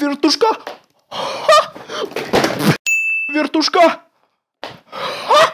Вертушка! Ха! Вертушка! Ха!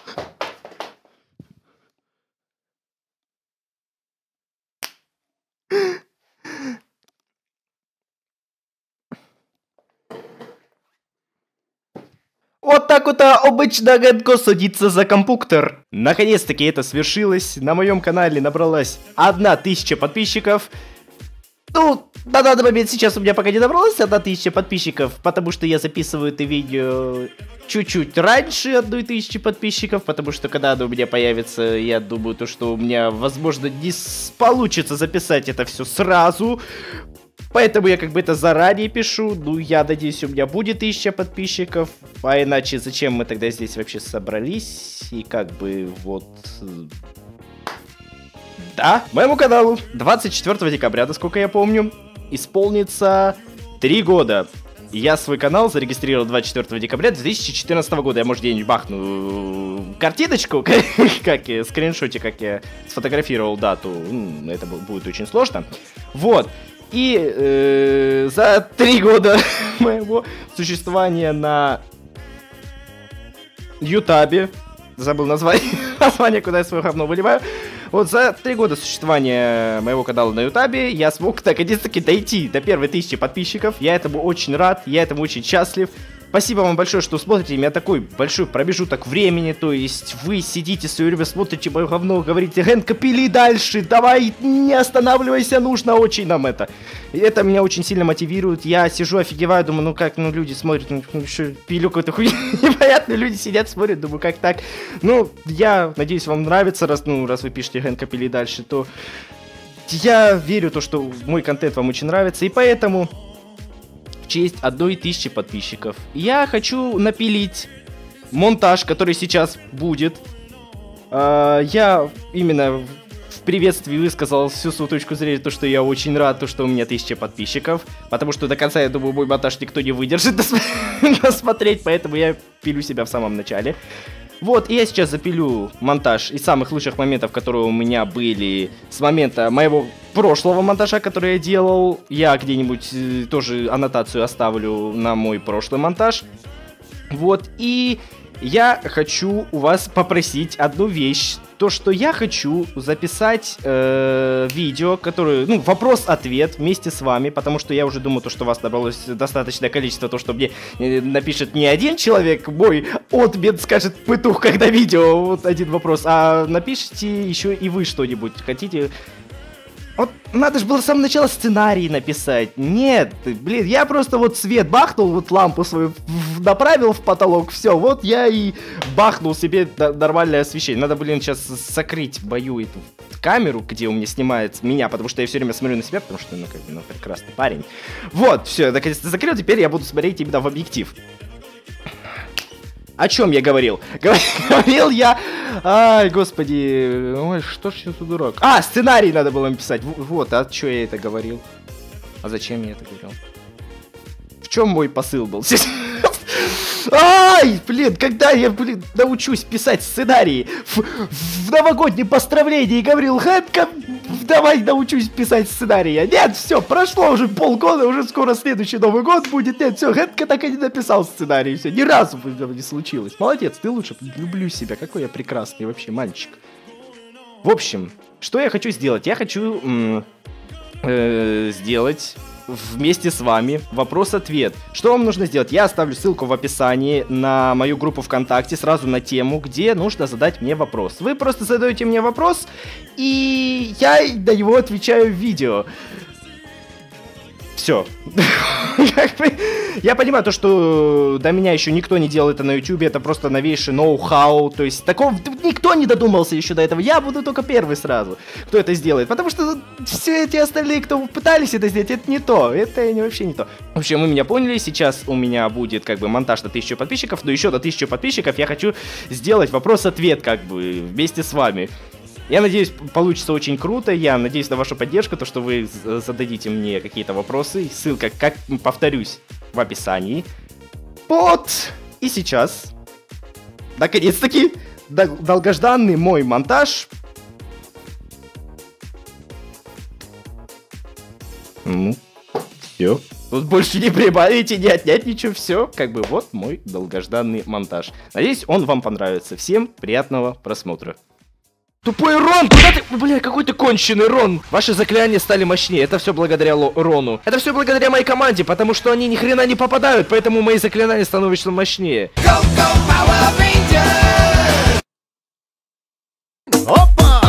Вот так вот обычно Генко садится за компьютер. Наконец-таки это свершилось. На моем канале набралась 1000 подписчиков. Ну, на данный момент сейчас у меня пока не набралось 1000 подписчиков, потому что я записываю это видео чуть-чуть раньше 1000 подписчиков, потому что когда оно у меня появится, я думаю, то, что у меня, возможно, не получится записать это все сразу. Поэтому я как бы это заранее пишу. Ну, я надеюсь, у меня будет 1000 подписчиков. А иначе зачем мы тогда здесь вообще собрались? И как бы вот... Да, моему каналу 24 декабря, насколько я помню, исполнится 3 года. Я свой канал зарегистрировал 24 декабря 2014 года. Я, может, где-нибудь бахну картиночку, как скриншоте, как я сфотографировал дату. Это будет очень сложно. Вот. И за 3 года моего существования на Ютабе, забыл название, куда я свое говно выливаю. Вот за 3 года существования моего канала на Ютабе я смог наконец-таки дойти до первой 1000 подписчиков. Я этому очень рад, я этому очень счастлив. Спасибо вам большое, что смотрите меня такой большой промежуток времени. То есть вы сидите в свое время, смотрите мое говно, говорите: Генка, пили дальше, давай, не останавливайся, нужно очень нам это. И это меня очень сильно мотивирует. Я сижу, офигеваю, думаю, ну как, ну люди смотрят, ну что, пилю какой-то хуйню, непонятно, люди сидят, смотрят, думаю, как так. Ну, я надеюсь, вам нравится, раз вы пишете Генка, пили дальше, то я верю, то, что мой контент вам очень нравится, и поэтому... В честь 1000 подписчиков я хочу напилить монтаж, который сейчас будет. Я именно в приветствии высказал всю свою точку зрения, то, что я очень рад, то, что у меня 1000 подписчиков. Потому что до конца, я думаю, мой монтаж никто не выдержит досмотреть, поэтому я пилю себя в самом начале. Вот, и я сейчас запилю монтаж из самых лучших моментов, которые у меня были с момента моего прошлого монтажа, который я делал. Я где-нибудь тоже аннотацию оставлю на мой прошлый монтаж. Вот, и я хочу у вас попросить одну вещь. То, что я хочу записать видео, которое, ну, вопрос-ответ вместе с вами, потому что я уже думаю, то, что у вас набралось достаточное количество, то, что мне напишет не один человек, мой отмен скажет петух, когда видео, вот один вопрос, а напишите еще и вы что-нибудь, хотите... Вот надо же было с самого начала сценарий написать. Нет, блин, я просто вот свет бахнул, вот лампу свою направил в потолок, все, вот я и бахнул себе нормальное освещение. Надо, блин, сейчас закрыть бою эту камеру, где у меня снимает меня, потому что я все время смотрю на себя, потому что, ну, как бы, ну, прекрасный парень. Вот, все, я наконец-то закрыл, теперь я буду смотреть именно в объектив. О чем я говорил? Говорил я... Ай, господи... Ой, что ж я за дурак? А, сценарий надо было написать. Вот, а что я это говорил? А зачем я это говорил? В чем мой посыл был? Ай, блин, когда я, блин, научусь писать сценарии в новогоднем поздравлении, говорил: Генка, давай научусь писать сценарии. Нет, все, прошло уже полгода, уже скоро следующий Новый год будет. Нет, все, Генка так и не написал сценарий, все, ни разу не случилось. Молодец, ты лучше, люблю себя, какой я прекрасный вообще мальчик. В общем, что я хочу сделать? Я хочу сделать... вместе с вами вопрос-ответ. Что вам нужно сделать? Я оставлю ссылку в описании на мою группу ВКонтакте, сразу на тему, где нужно задать мне вопрос. Вы просто задаете мне вопрос, и я на него отвечаю в видео. Все. Я понимаю то, что до меня еще никто не делал это на YouTube, это просто новейший ноу-хау, то есть такого никто не додумался еще до этого, я буду только первый сразу, кто это сделает, потому что все эти остальные, кто пытались это сделать, это не то, это вообще не то. В общем, вы меня поняли, сейчас у меня будет как бы монтаж на 1000 подписчиков, но еще до 1000 подписчиков я хочу сделать вопрос-ответ как бы вместе с вами. Я надеюсь, получится очень круто, я надеюсь на вашу поддержку, то, что вы зададите мне какие-то вопросы. Ссылка, как повторюсь, в описании. Вот, и сейчас, наконец-таки, долгожданный мой монтаж. Ну, все. Тут больше не прибавить и не отнять ничего, все. Как бы вот мой долгожданный монтаж. Надеюсь, он вам понравится. Всем приятного просмотра. Тупой Рон, куда ты? Бля, какой ты конченый, Рон. Ваши заклинания стали мощнее. Это все благодаря Рону. Это все благодаря моей команде, потому что они ни хрена не попадают, поэтому мои заклинания становятся мощнее. Go, go, Power Rangers! Опа!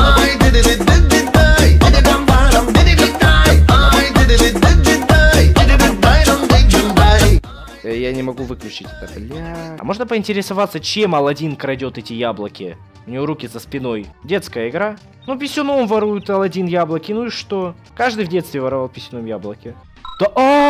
Я не могу выключить это, бля. А можно поинтересоваться, чем Аладдин крадет эти яблоки? У него руки за спиной. Детская игра. Ну, писюном ворует Аладдин яблоки, ну и что? Каждый в детстве воровал писюном яблоки. Да,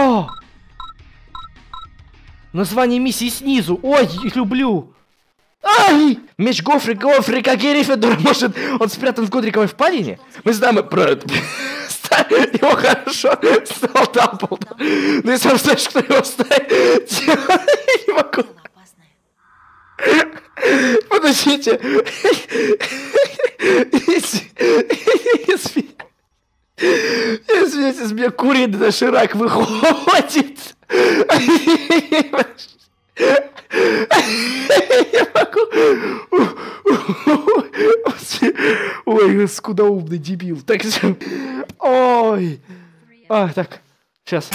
название миссии снизу. Ой, их люблю. Ай! Меч Гофрика Герифидора, может, он спрятан в Годриковой впадине? Мы знаем про это. Его хорошо стал Дамблдор. Ну, если он знаешь, кто его ставит, я не могу. Подождите. Извините, из меня куриный доширак выходит. Я могу. Ой, скудоумный дебил. Так, ой. Так, сейчас.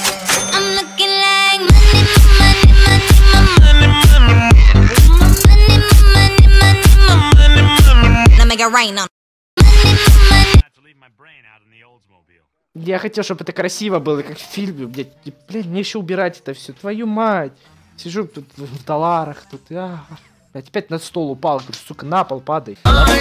Я хотел, чтобы это красиво было, как в фильме, блядь, мне еще убирать это все, твою мать. Сижу тут в долларах, тут, опять на стол упал, говорю, сука, на пол падай.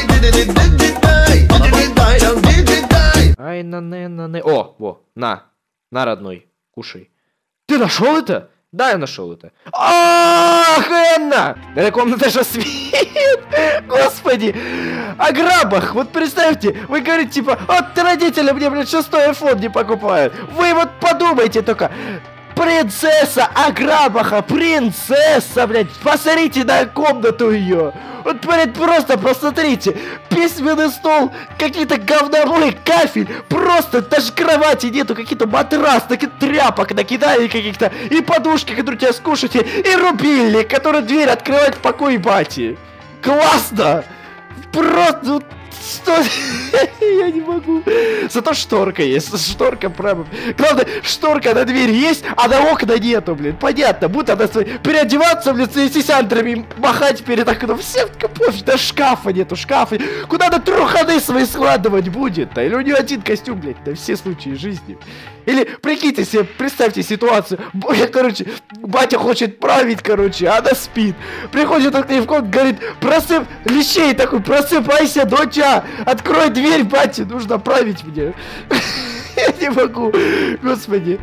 Ай, на, родной, кушай. Ты нашел это? Да, я нашел это. Ах, Энна! Эта комната же свет! Господи! О грабах! Вот представьте, вы говорите, типа, вот родители мне, блядь, 6-й iPhone не покупают. Вы вот подумайте только. Принцесса Аграбаха, принцесса, блядь, посмотрите на комнату ее. Вот, блядь, просто посмотрите. Письменный стол, какие-то говнорой, кафель, просто даже кровати нету, какие-то матрас, таких тряпок накидали каких-то, и подушки, которые тебя скушаете, и рубильник, который дверь открывает в покой бати. Классно! Просто... Что? Я не могу. Зато шторка есть. Шторка прямо. Главное, шторка на дверь есть, а на окна нету, блин. Понятно. Будто она переодеваться, блин, с сисяндрами, махать перед окном. Всем пофиг, да шкафа нету, шкафа. Куда она труханы свои складывать будет? Или у нее один костюм, блядь, на все случаи жизни. Или прикиньте себе, представьте ситуацию. Короче, батя хочет править, короче, а она спит. Приходит он к ней в комнату, говорит, лещей такой, просыпайся, доча, открой дверь, батя, нужно править мне. Я не могу, господи.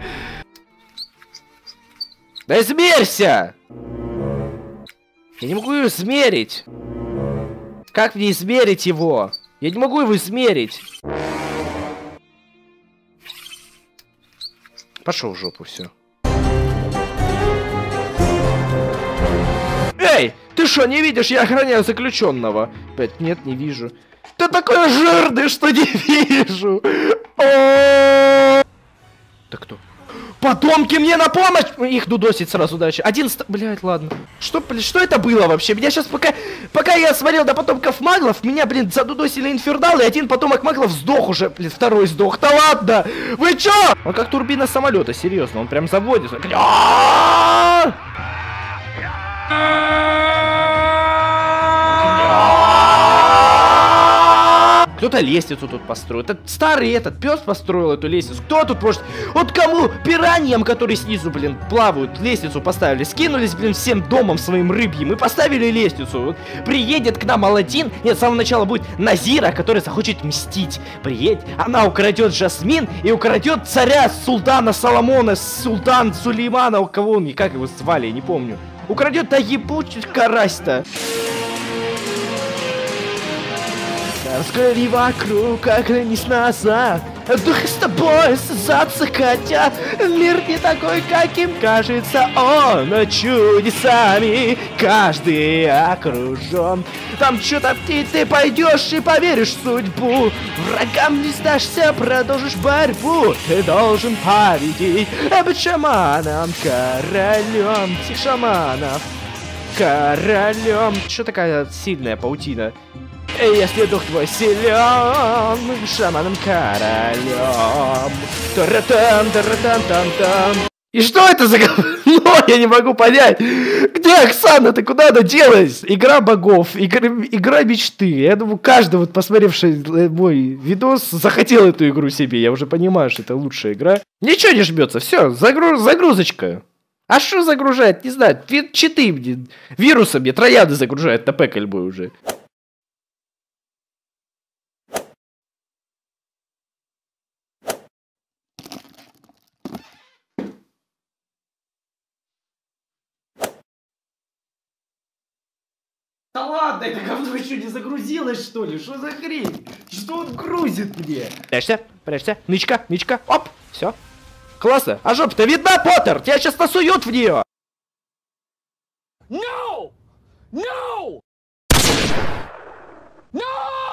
Да измерься! Я не могу его измерить. Как мне измерить его? Я не могу его измерить. Пошел в жопу, все. Эй, ты что, не видишь? Я охраняю заключенного. Опять, нет, не вижу. Ты такой жирный, что не вижу. Так кто? Потомки мне на помощь! Их дудосить сразу дальше. 11... Блядь, ладно. Что это было вообще? Меня сейчас пока я смотрел на потомков маглов, меня, блин, задудосили инферналы, и один потомок маглов сдох уже, блин, второй сдох. Да ладно! Вы чё? Он как турбина самолета, серьезно, он прям заводится. Кто-то лестницу тут построил. Этот старый пес построил эту лестницу. Кто тут может... Вот кому? Пираньям, которые снизу, блин, плавают, лестницу поставили. Скинулись, блин, всем домом своим рыбьим и поставили лестницу. Вот приедет к нам Аладдин. Нет, с самого начала будет Назира, который захочет мстить. Приедет, она украдет Жасмин и украдет царя султана Соломона, султан Сулеймана, у кого он, как его звали, я не помню. Украдет, да ебучий карась-то. Взгляни вокруг, оглянись назад. Дух с тобой связаться хотят. Мир не такой, каким кажется он. Чудесами каждый окружен. Там что-то ты пойдешь и поверишь в судьбу. Врагам не сдашься, продолжишь борьбу. Ты должен победить, быть шаманом, королем всех шаманов. Королем. Что такая сильная паутина? Если дух твой силен, шаманом королем. Таратан, таратан, там, там. И что это за говно? Я не могу понять. Где Оксана? Ты куда она делась? Игра богов, игра мечты. Я думаю, каждый, вот посмотревший мой видос, захотел эту игру себе. Я уже понимаю, что это лучшая игра. Ничего не жмется. Все, загрузочка. А что загружает? Не знаю. Читы мне. Вирусы мне, трояны загружают на пэкальбой уже. Да ладно, это говно еще не загрузилось, что ли? Что за хрень? Что он грузит мне? Прячься, нычка, оп, все. Классно. А жопа-то видна, Поттер? Тебя сейчас насуют в нее. No! No! No!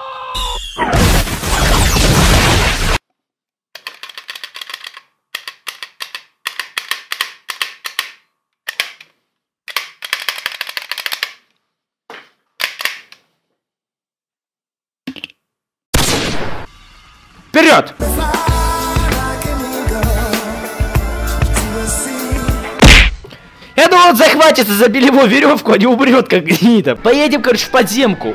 Вперед! Я думал, он захватится за белевую веревку, а не умрет, как гнида. Поедем, короче, в подземку.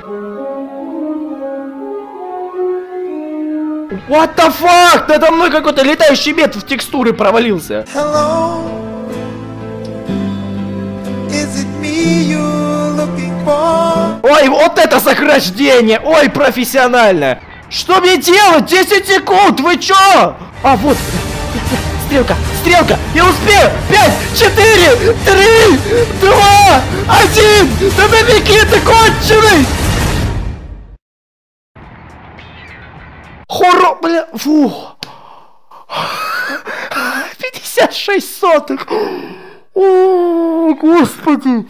What the fuck? Надо мной какой-то летающий мед в текстуры провалился. Hello. Is it me you're looking for? Ой, вот это сохранение! Ой, профессионально! Что мне делать? 10 секунд! Вы чё? А, вот! Стрелка! Я успею! 5, 4, 3, 2, 1! Да беги, ты конченый! Хоро... Бля... Фух! 56 сотых! О, господи!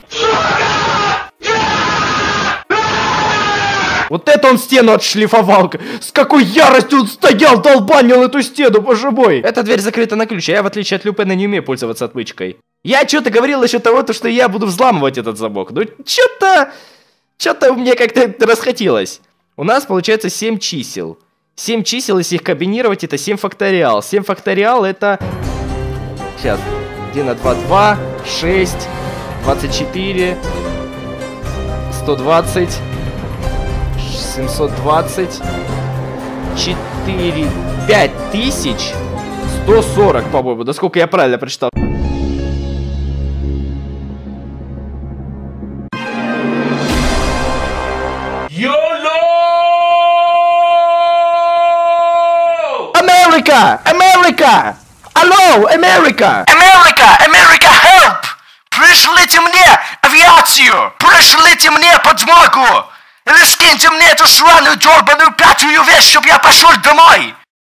Вот это он стену отшлифовал. С какой яростью он стоял, долбанил эту стену, боже мой. Эта дверь закрыта на ключ, а я, в отличие от Люпена, не умею пользоваться отмычкой. Я что-то говорил насчет того, что я буду взламывать этот замок. Ну, что-то мне как-то расхотелось. У нас получается 7 чисел. 7 чисел, если их комбинировать, это 7 факториал. 7 факториал это... Сейчас. 1 на 2, 2, 6, 24, 120... 720, 4, 5140, по-моему. Да сколько я правильно прочитал? Америка! Америка! Алло, Америка! Америка, help! Пришлите мне авиацию! Пришлите мне подмогу! Или скиньте мне эту сраную долбаную пятую вещь, чтоб я пошел домой!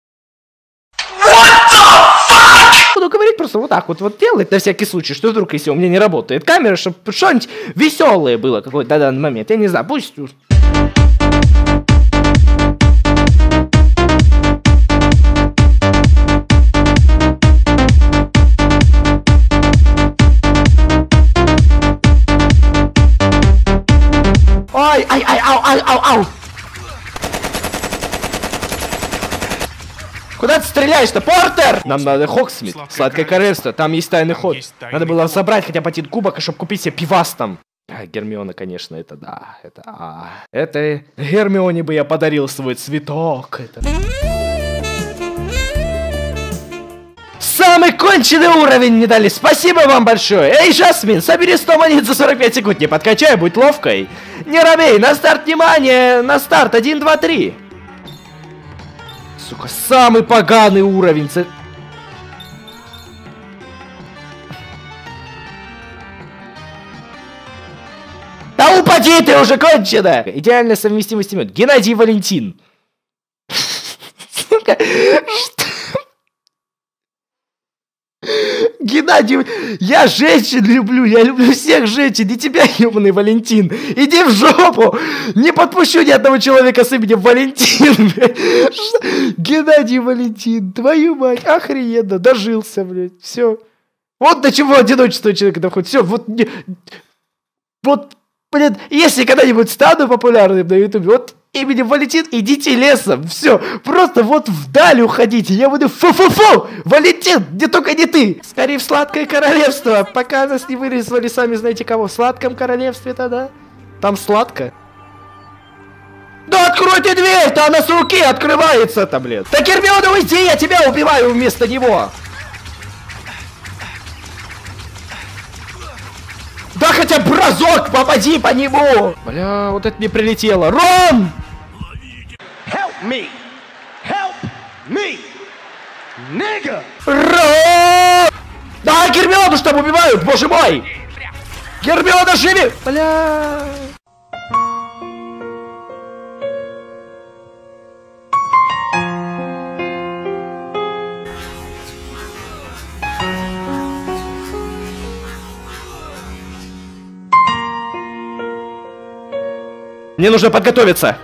What the fuck? Буду говорить просто вот так вот делать на всякий случай, что вдруг, если у меня не работает камера, чтобы что-нибудь веселое было какой-то на данный момент. Я не знаю, пусть... Ай, ау! Куда ты стреляешь-то, Портер? Нам надо Хоксмит, сладкое королевство, там есть тайный ход. Надо было забрать хотя бы один кубок, чтобы купить себе пивас там. Гермиона, конечно, это да, это Гермионе бы я подарил свой цветок, это... Самый конченый уровень мне дали, спасибо вам большое. Эй, Жасмин, собери 100 монет за 45 секунд, не подкачай, будь ловкой. Не робей, на старт, внимание, на старт, 1, 2, 3. Сука, самый поганый уровень. Да упади ты уже, кончено. Идеальная совместимость имен. Геннадий Валентин. сука! Геннадий, я женщин люблю, я люблю всех женщин, не тебя, ебаный Валентин. Иди в жопу, не подпущу ни одного человека с именем Валентин, блядь. Геннадий Валентин, твою мать, охрененно, дожился, блядь, все. Вот до чего одиночество человека доходит, все, вот, блядь, если когда-нибудь стану популярным на ютубе, вот именем Валентин идите лесом, все, просто вот вдаль уходите, я буду фу-фу-фу, Валентин, не только не ты. Скорее в сладкое королевство, пока нас не вырезали сами знаете кого, в сладком королевстве-то, да? Там сладко. Да откройте дверь-то, она с руки открывается-то, блин. Да Гермиона, уйди, я тебя убиваю вместо него. Да хотя бы разок попади по нему! Бля, вот это мне прилетело. Рон! Help me! Help me! Nigga! Рон! Да, Гермиону что убивают, боже мой! Гермиона, живи! Бля... Мне нужно подготовиться.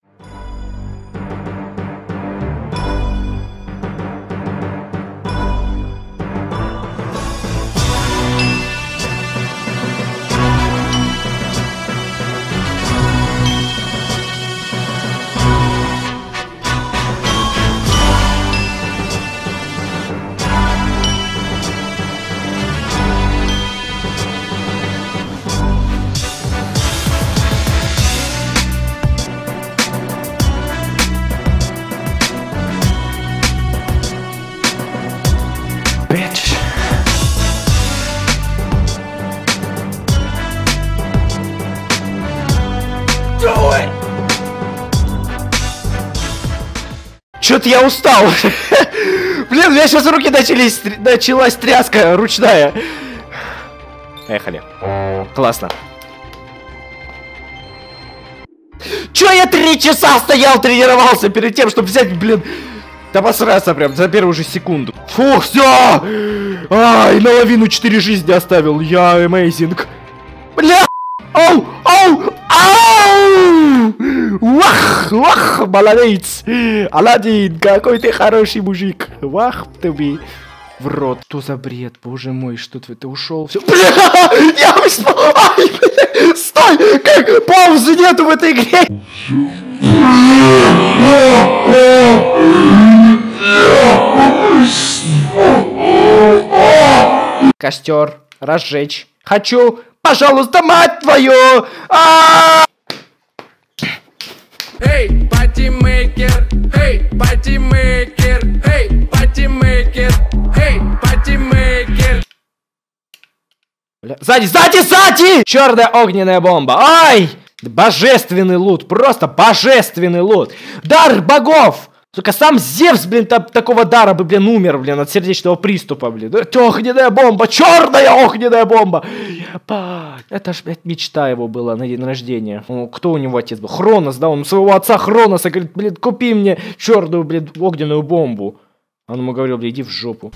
Чё-то я устал. Блин, у меня сейчас руки началась тряска ручная. Поехали. Классно. Чё я 3 часа стоял, тренировался перед тем, чтобы взять, блин, да посраться прям за первую же секунду. Фух, все! Ай, половину 4 жизни оставил. Я amazing. Бля! Оу! Оу! Ау! Вах! Вах! Молодец! Аладдин, какой ты хороший мужик! Вах тебе! В рот. Что за бред? Боже мой, что ты ушел? Все. Бля! Я успел! Ай, бля! Стой! Как паузы нету в этой игре! Костер. Разжечь. Хочу. Пожалуйста, мать твою! Эй, патимейкер! Эй, патимейкер! Эй, патимейкер! Эй, патимейкер! Сзади, сзади, сзади! Черная огненная бомба! Ай! Божественный лут, просто божественный лут! Дар богов! Сука, сам Зевс, блин, такого дара бы, блин, умер, блин, от сердечного приступа, блин. Это огненная бомба, черная огненная бомба! Ебать, это ж, блядь, мечта его была на день рождения. Ну, кто у него отец был? Хронос, да, он своего отца Хроноса говорит, блин, купи мне черную, блин, огненную бомбу. Он ему говорил, блин, иди в жопу.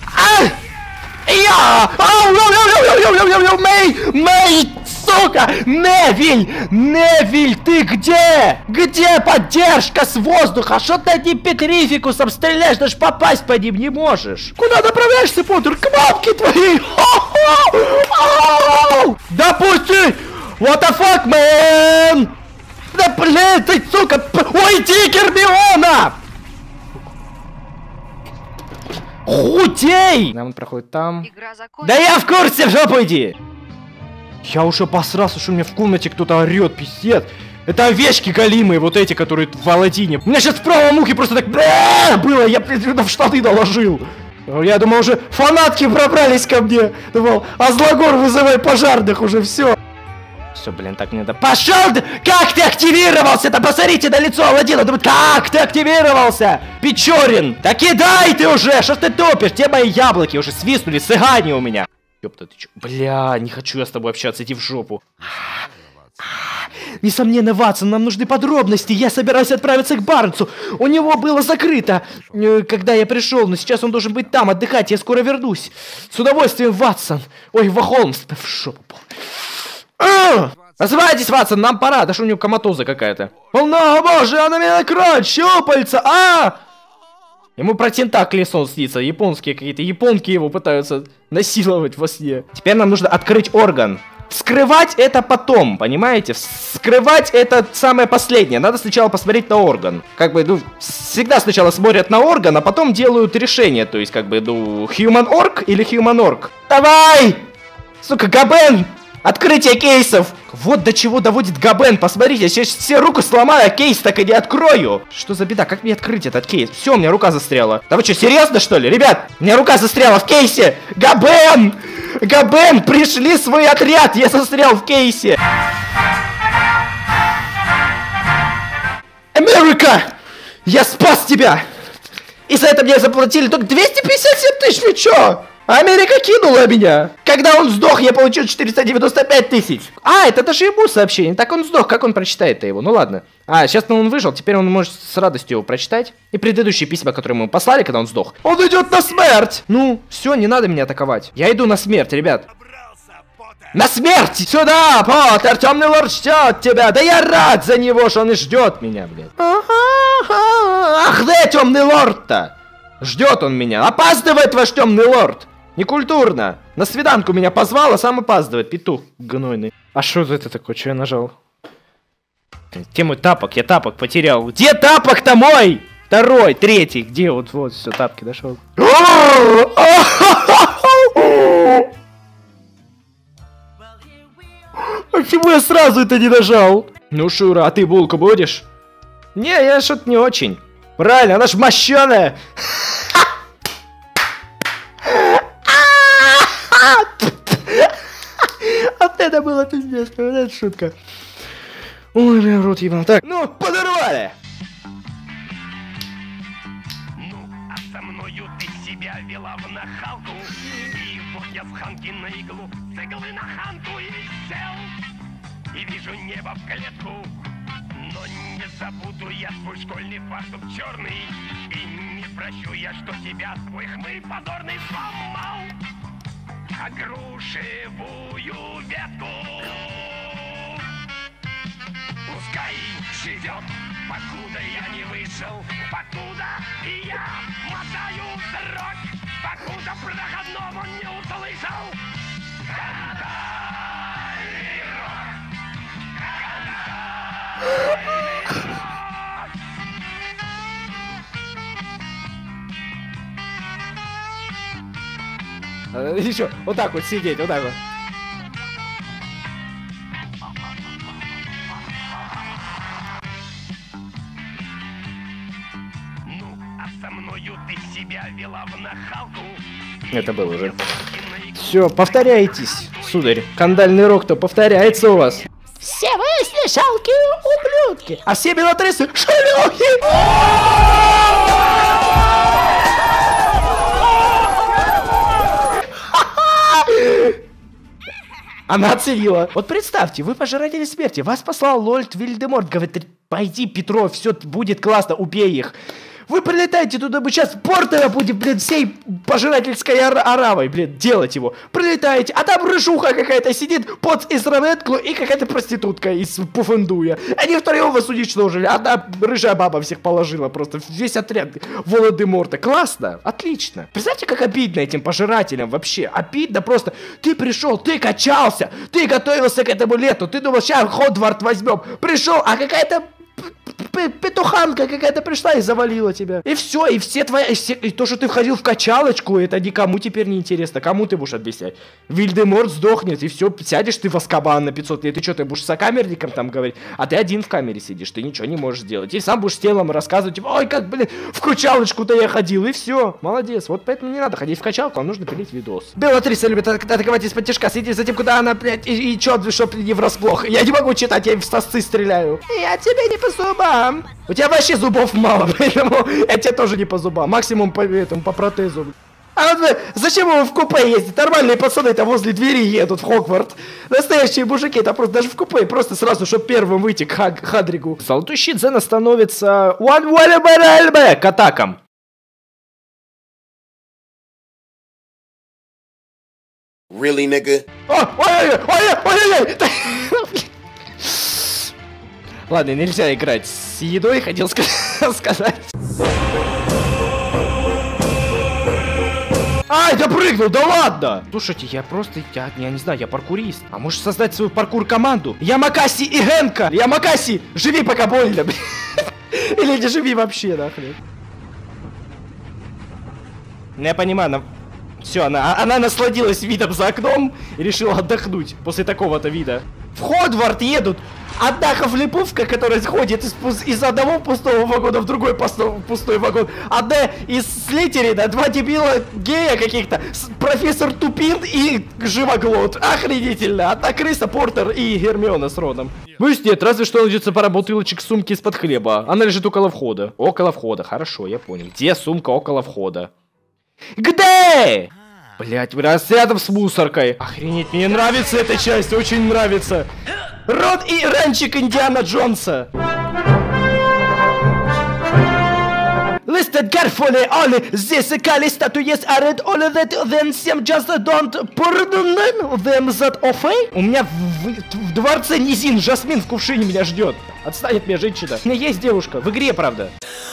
Мэй, сука! Невиль, ты где? Где поддержка с воздуха? Что ты одним петрификусом стреляешь? Даже попасть по ним не можешь. Куда направляешься, Поттер? К мамке твоей! Допусти! What the fuck, man? Да блин, ты, сука! Уйди, Гермиона! Худей! Нам он проходит там. Да я в курсе, в жопу иди! Я уже посрался, что у меня в комнате кто-то орет, пиздец. Это овечки голимые, вот эти, которые в Аладдине. У меня сейчас в правом ухе просто так было, я в штаны наложил. Я думал, уже фанатки пробрались ко мне. Думал, Азлагор, вызывай пожарных, уже все. Все, блин, так не надо. Пошел! Как ты активировался-то? Посмотрите на лицо Аладдина. Думаю, как ты активировался? Печорин! Да кидай ты уже! Что ты топишь? Где мои яблоки? Уже свистнули, сыгани у меня. Ёпта, ты чё? Бля, не хочу я с тобой общаться, иди в жопу. Несомненно, Ватсон, нам нужны подробности. Я собираюсь отправиться к Барнсу. У него было закрыто, когда я пришел, но сейчас он должен быть там, отдыхать. Я скоро вернусь. С удовольствием, Ватсон. Ой, Холмс, в шопу. Называйтесь, Ватсон, нам пора. Да что у него коматоза какая-то. О, боже, она меня накроет, щупальца, Ему про тентакли сон снится. Японские какие-то, японки его пытаются насиловать во сне. Теперь нам нужно открыть орган. Скрывать это потом, понимаете? Скрывать это самое последнее. Надо сначала посмотреть на орган. Как бы, ну, всегда сначала смотрят на орган, а потом делают решение. То есть, как бы, ну, Human Org или Human Org. Давай! Сука, Габен! Открытие кейсов! Вот до чего доводит Габен, посмотрите, я сейчас все руку сломаю, а кейс так и не открою. Что за беда, как мне открыть этот кейс? Все, у меня рука застряла. Да вы что, серьезно что ли? Ребят, у меня рука застряла в кейсе! Габен! Габен, пришли свой отряд, я застрял в кейсе! Америка! Я спас тебя! И за это мне заплатили только 257 тысяч, вы чё? Америка кинула меня! Когда он сдох, я получил 495 тысяч. А, это даже ему сообщение. Так он сдох, как он прочитает-то его? Ну ладно. А, сейчас он выжил, теперь он может с радостью его прочитать. И предыдующие письма, которые мы ему послали, когда он сдох. Он идет на смерть! Ну, все, не надо меня атаковать. Я иду на смерть, ребят. На смерть! Сюда, Поттер, темный лорд ждет тебя. Да я рад за него, что он и ждет меня, блядь. Ах, да, темный лорд-то! Ждет он меня. Опаздывает ваш темный лорд! Некультурно. На свиданку меня позвал, а сам опаздывает. Петух гнойный. А что это такое? Что я нажал? Где мой тапок? Я тапок потерял. Где тапок-то мой? Второй, третий. Где? Вот, все, тапки дошел. Почему я сразу это не нажал? Ну, Шура, а ты булку будешь? Не, я что-то не очень. Правильно, она ж мощеная. Вот это было пиздец, вот это шутка. Ой, меня в рот ебал. Так, ну, подорвали! Ну, а со мною ты себя вела в нахалку. И вот я с ханки на иглу, с иглы на ханку и сел. И вижу небо в клетку. Но не забуду я свой школьный фартук черный. И не прощу я, что тебя твой хмырь позорный сломал. А грушевую ветку пускай живет, покуда я не вышел, покуда и я мотаю срок, покуда проходного не услышал. Кантальный рок, кантальный рок. Еще вот так вот сидеть, вот так вот. Ну, а со мною ты себя вела в нахалку. Это было уже. Все, повторяйтесь, сударь. Кандальный рок-то повторяется у вас. Все вы смешалки, ублюдки. А все белотрисы шлюхи. Она оценила. Вот представьте, вы пожиратели смерти. Вас послал лорд Вильдеморт. Говорит, пойди, Петров, все будет классно, убей их. Вы прилетаете туда, мы сейчас Портера будем, блин, всей пожирательской оравой, блин, делать его. Прилетаете, а там рыжуха какая-то сидит под Израметку и какая-то проститутка из Пуфендуя. Они втроем вас уничтожили, одна рыжая баба всех положила, просто весь отряд Волан-де-Морта. Классно, отлично. Представьте, как обидно этим пожирателям вообще. Обидно просто. Ты пришел, ты качался, ты готовился к этому лету, ты думал, сейчас Хогвартс возьмем. Пришел, а какая-то петуханка какая-то пришла и завалила тебя. И все, и все твои... И то, что ты входил в качалочку, это никому теперь не интересно. Кому ты будешь объяснять? Вильдеморт сдохнет, и все, сядешь ты в Азкабан на 500 лет. Ты что, ты будешь с сокамерником там говорить? А ты один в камере сидишь, ты ничего не можешь сделать. И сам будешь с телом рассказывать, типа, ой, как, блин, в качалочку-то я ходил, и все. Молодец. Вот поэтому не надо ходить в качалку, а нужно пилить видос. Белатриса любит атаковать из-под тяжка, следить за тем, куда она, блядь, и чё, чтоб не врасплох. Я не могу читать, я в сосцы стреляю. Я тебе не по зубам. У тебя вообще зубов мало, поэтому я тебе тоже не по зубам. Максимум по этому, по протезу. А вот зачем его в купе ездить? Нормальные пацаны-то возле двери едут в Хогвартс. Настоящие мужики, это просто даже в купе, просто сразу, чтобы первым выйти к Хадригу. Золотой щит Зена становится к атакам. Really, nigga? Ой-ой-ой! Ладно, нельзя играть с едой, хотел сказать. Ай, я прыгнул, да ладно! Слушайте, я не знаю, я паркурист. А можешь создать свою паркур-команду? Ямакаси и Генка! Ямакаси, живи пока больно. Или не живи вообще, нахрен. Я понимаю, все, она насладилась видом за окном и решила отдохнуть после такого-то вида. В Хогвартс едут одна хавлиповка, которая ходит из одного пустого вагона в другой пустой вагон. Одна из Слитерина, два дебила гея каких-то, профессор Тупин и Живоглот. Охренительно. Одна крыса, Портер и Гермиона с Роном. Ну нет, разве что найдется пара бутылочек сумки из-под хлеба. Она лежит около входа. Около входа, хорошо, я понял. Где сумка около входа? Где? Блять, рядом с мусоркой. Охренеть, мне нравится эта часть, очень нравится. Рон и ранчик Индиана Джонса. Listed carefully, all this кали статуes are read all that then some just don't pardon them that offer. У меня в дворце низин Жасмин в кувшине меня ждет. Отстань от меня, женщина. У меня есть девушка, в игре, правда.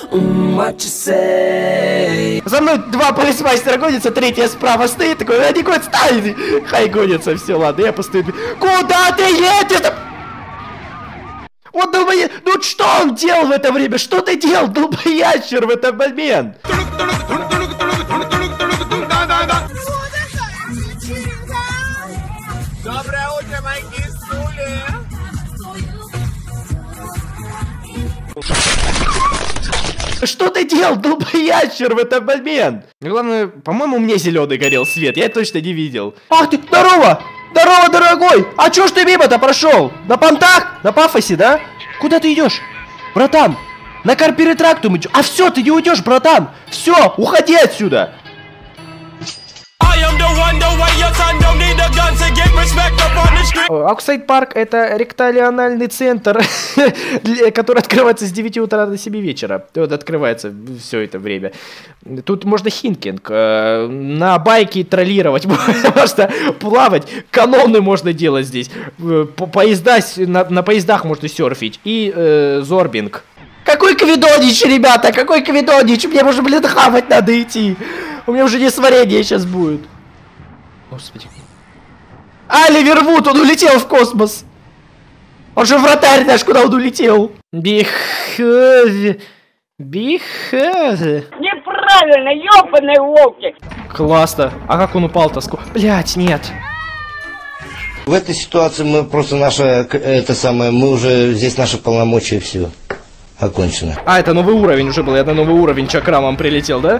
За мной два полисмастера гонятся, третья справа стоит, такой, они гонят, отстань! Хай гонятся, все, ладно, я постою. Куда ты едешь? Вот долбоящер, ну что он делал в это время? Что ты делал, долбоящер, в этот момент? Доброе утро, мои кисули! Что ты делал, долбоящер, в этот момент? Главное, по-моему, мне зеленый горел свет, я точно не видел. Ах ты, здорово! Здорово, дорогой! А чё ж ты мимо-то прошел? На понтах? На пафосе, да? Куда ты идешь? Братан, на Карперетрактум идешь. А все, ты не уйдешь, братан! Все, уходи отсюда! Оксайд Парк — это ректалиональный центр, который открывается с 9 утра до 7 вечера. Вот открывается все это время. Тут можно хинкинг, на байке троллировать, можно плавать, каноны можно делать здесь, поезда, на поездах можно серфить и зорбинг. Какой квидонич, ребята, какой квидонич, мне уже, блин, хавать надо идти. У меня уже несварение сейчас будет. Господи. Оливер Вуд, он улетел в космос. Он же вратарь наш, куда он улетел? Неправильно, ёбаные волки. Классно. А как он упал-то? Блять, нет. В этой ситуации мы просто мы уже здесь наши полномочия все окончено. А, это новый уровень уже был, я на новый уровень чакрамом прилетел, да?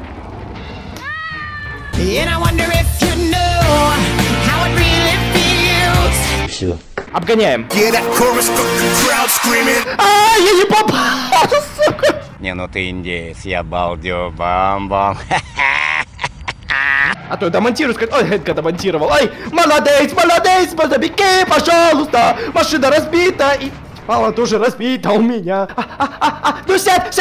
Все. Обгоняем. А, я не попал, сука. Не, ну ты индеец, я балдю, бам-бам. А то я домонтирую, сказать, ой, Хэнка домонтировал. Ай, молодец, беги, пожалуйста. Машина разбита и... Мало тоже разбита у меня. Ну сядь.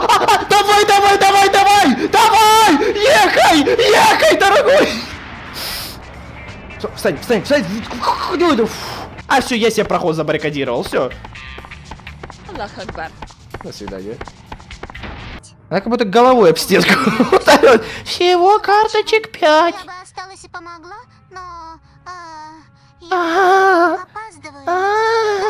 Давай! Ехай, дорогой! Встань. А все, я себе проход забаррикадировал, все. Аллах Акбар. До свидания. Она как будто головой об стенку. Всего карточек 5. Я бы осталась и помогла, но... я опаздываю.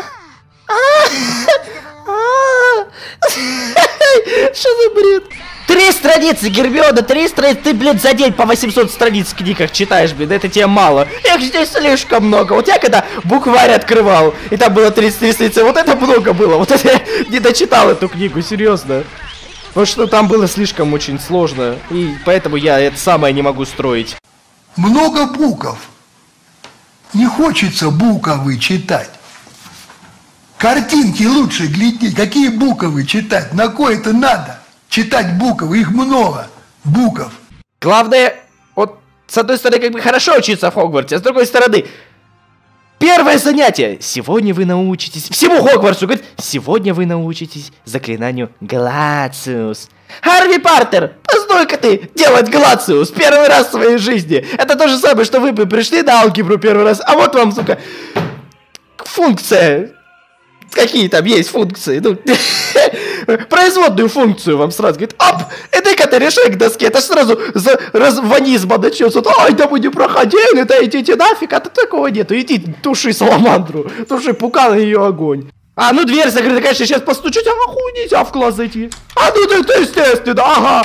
Что за бред? 3 страницы, Гермиона, 3 страницы. Ты, блин, за день по 800 страниц в книгах читаешь, блин, это тебе мало. Их здесь слишком много. Вот я когда букварь открывал, и там было 33 страницы, вот это много было. Вот это я не дочитал эту книгу, серьезно. Потому что там было слишком очень сложно. И поэтому я это самое не могу строить. Много букв. Не хочется буковы читать. Картинки лучше глядеть. Какие буковы читать? На кое это надо? Читать буквы, их много. Букв. Главное, вот с одной стороны, как бы хорошо учиться в Хогвартсе, а с другой стороны, первое занятие. Сегодня вы научитесь... Всему Хогвартсу говорит, сегодня вы научитесь заклинанию Глациус. Харви Партер, постой-ка ты делать Глациус первый раз в своей жизни. Это то же самое, что вы бы пришли на алгебру первый раз, а вот вам, сука, функция. Какие там есть функции? Ну, производную функцию вам сразу говорит, оп, иди-ка ты решай к доске. Это ж сразу ванизма начнется. Ой, да мы не проходили, да идите нафиг, а то такого нету. Иди туши саламандру, туши пукан и ее огонь. А, ну дверь закрыта, конечно, сейчас постучать, а хуй нельзя в класс зайти. А, ну ты естественно, ага.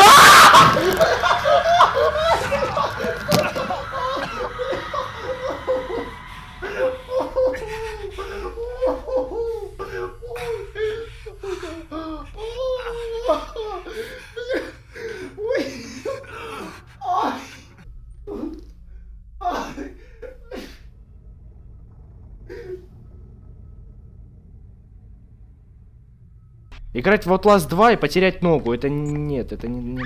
Играть в Outlast 2 и потерять ногу, это нет, это не...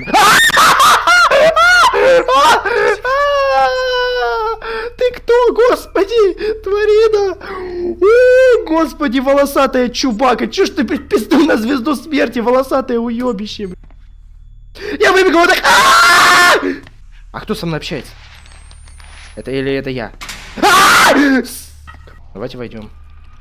Ты кто, господи, тварина? О, господи, волосатая чубака, чё ж ты пиздил на звезду смерти, волосатое уёбище? Я выбегу вот так. А кто со мной общается? Это или это я? Давайте войдем.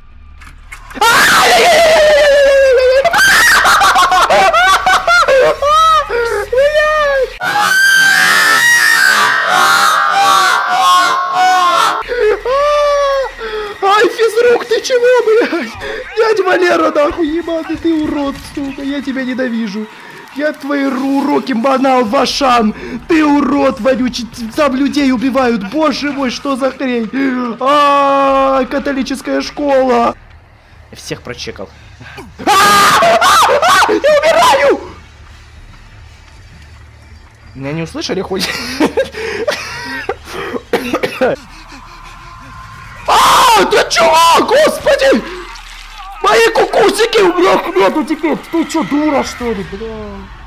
Ай, физрук, ты чего, блядь? Дядя Валера, нахуй, ебаный, ты урод, сука, я тебя ненавижу. Я твои уроки манал, Вашан. Ты урод, вонючий, там людей убивают. Боже мой, что за хрень? Католическая школа. Я всех прочекал. Я умираю! Меня не услышали хоть? Ты чего, господи? Мои кукусики у меня нету теперь. Ты чё, дура, что ли, бля?